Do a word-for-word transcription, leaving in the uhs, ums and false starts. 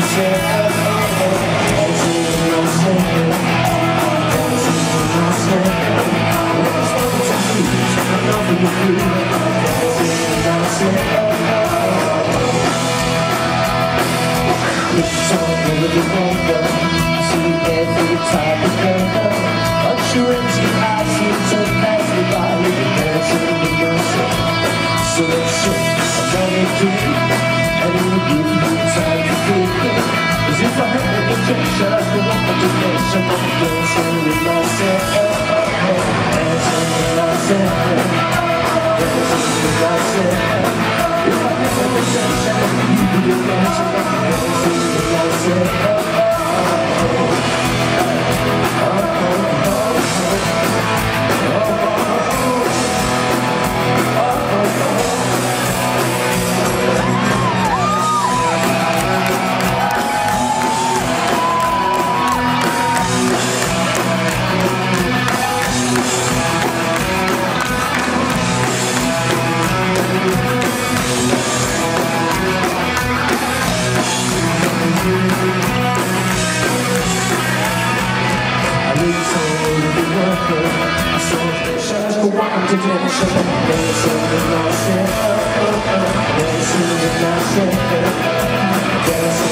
So let's show another dream, and it will give you time to think. As if I had an injection, I could walk into nation, I'm dancing with myself, dancing with myself, dancing with myself. If I had an injection, you would be dancing, I'm dancing with myself. To finish up and dancing with myself, dancing with myself, dancing